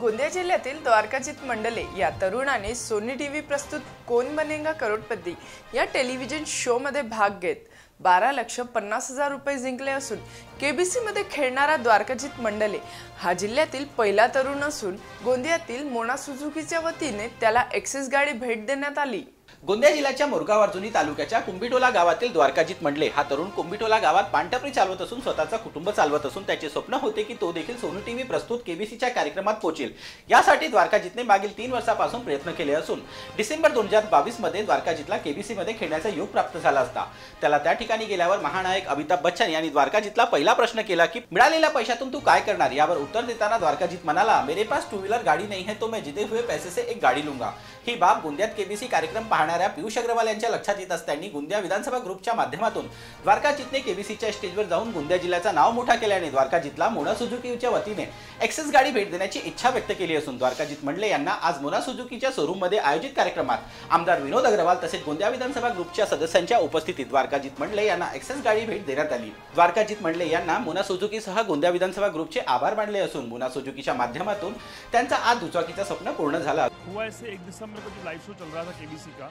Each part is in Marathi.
गोंदिया जिल्ह्यातील द्वारकाजीत मंडले या तरुणाने सोनी टीव्ही प्रस्तुत कौन बनेगा करोडपती या टेलिव्हिजन शो मध्ये भाग घेत 12,50,000 रुपये जिंकले असून केबीसी मध्ये खेळणारा द्वारकाजीत मंडले हा जिल्ह्यातील पहिला तरुण असून गोंदियातील मोना सुझुकीच्या वतीने त्याला एक्सेस गाडी भेट देण्यात आली। गोंदिया जिल्ह्याच्या मोरगाव अर्जुनी तालुक्याच्या कुंभिटोला गावातील द्वारकाजीत मंडले हा तरुण कुंभिटोला गावात पानटपरी चालवत असून स्वतःचा कुटुंब चालवत असून त्याचे स्वप्न होते की तो देखील सोनी टीव्ही प्रस्तुत केबीसीच्या कार्यक्रमात पोहोचेल। यासाठी द्वारकाजीतने मागील 3 वर्षापासून प्रयत्न केले असून डिसेंबर 2022 मध्ये द्वारकाजीतला केबीसी मध्ये खेळण्याचा योग प्राप्त झाला असता त्याला त्या ठिकाणी गेल्यावर महानायक अमिताभ बच्चन यांनी द्वारकाजीतला पहिला प्रश्न केला की मिळालेल्या पैशातून तू काय करणार। यावर उत्तर देताना द्वारकाजीत म्हणाला, मेरे पास 2 व्हीलर गाड़ी नहीं है तो मैं जीते हुए पैसे से एक गाड़ी लूंगा। ही बाब गोंदियात केबीसी कार्यक्रम पाहणाऱ्या पियुष अग्रवाल यांच्या लक्षात येत असताना गोंदिया विधानसभा ग्रुपच्या माध्यमातून द्वारकाजीतने केबीसीच्या स्टेजवर जाऊन गोंदिया जिल्ह्याचा नाव मोठा केल्याने द्वारकाजीतला मोना सुझुकीच्या वतीने एक्सेस गाडी भेट देण्याची इच्छा व्यक्त केली असून द्वारकाजीत मंडले यांना आज मोना सुझुकीच्या शोरूम मध्ये आयोजित कार्यक्रमात आमदार विनोद अग्रवाल तसेच गोंदिया विधानसभा ग्रुपच्या सदस्यांच्या उपस्थितीत द्वारकाजीत मंडले यांना एक्सेस गाडी भेट देण्यात आली। द्वारकाजीत मंडले यांना मोना सुझुकीसह गोंदिया विधानसभा ग्रुपचे आभार मानले असून मोना सुझुकीच्या माध्यमातून त्यांचा आज दुचाकीचं स्वप्न पूर्ण झालं। हुआ ऐसे 1 दिसंबर को जो लाइव शो चल रहा था केबीसी का,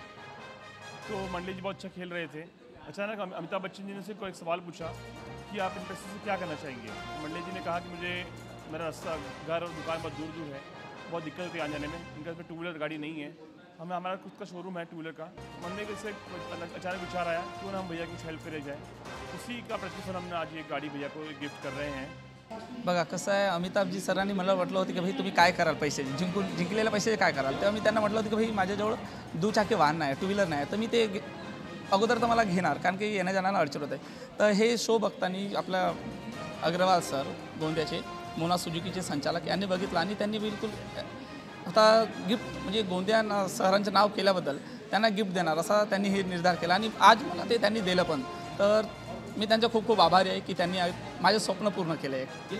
तो मंडले जी बहुत अच्छा खेल रहे थे। अचानक अमिताभ बच्चन जी ने सिर्फ एक सवाल पूछा कि आप इन पैसे से क्या करना चाहेंगे। मंडले जी ने कहा कि मुझे मेरा रास्ता घर और दुकान बहुत दूर दूर है, बहुत दिक्कत होती है आने जाने में, इनका इसमें 2 व्हीलर गाड़ी नहीं है, हमारा खुद का शोरूम है 2 व्हीलर का। मंडले के से अचानक विचार आया क्यों ना हम भैया की हेल्प करे जाए, उसी का प्रतिफल हमने आज एक गाड़ी भैया को गिफ्ट कर रहे हैं। बघा कसं आहे, अमिताभजी सरांनी मला म्हटलं होतं की भाई तुम्ही काय कराल, पैसे जिंकलेल्या पैसे काय कराल। तेव्हा मी त्यांना म्हटलं होतं की भाई माझ्याजवळ दुचाकी वाहन नाही, 2 व्हीलर नाही, तर मी ते अगोदर तर मला घेणार कारण की येण्या जाण्याला अडचण होते। तर हे शो बघताना आपल्या अग्रवाल सर गोंदियाचे मोना सुझुकीचे संचालक यांनी बघितलं आणि त्यांनी बिलकुल आता गिफ्ट म्हणजे गोंदिया सरांचं नाव केल्याबद्दल त्यांना गिफ्ट देणार असा त्यांनी हे निर्धार केला आणि आज मला ते त्यांनी दिलं पण। तर मी त्यांचा खूप खूप आभारी आहे की त्यांनी माझे स्वप्न पूर्ण केले आहे।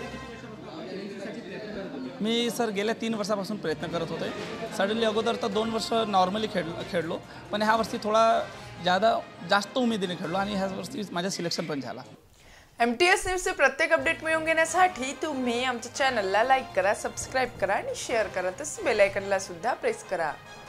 मी सर गेल्या 3 वर्षापासून प्रयत्न करत होते। सडनली अगोदर तर 2 वर्ष नॉर्मली खेळलो पण ह्या वर्षी थोडा जास्त उमेदीने खेळलो आणि ह्या वर्षी माझं सिलेक्शन पण झाला। MTS न्यूजचे प्रत्येक अपडेट मिळवून घेण्यासाठी तुम्ही आमच्या चॅनलला लाईक करा, सबस्क्राइब करा आणि शेअर करा, तसंच बेल आयकॉनला सुद्धा प्रेस करा।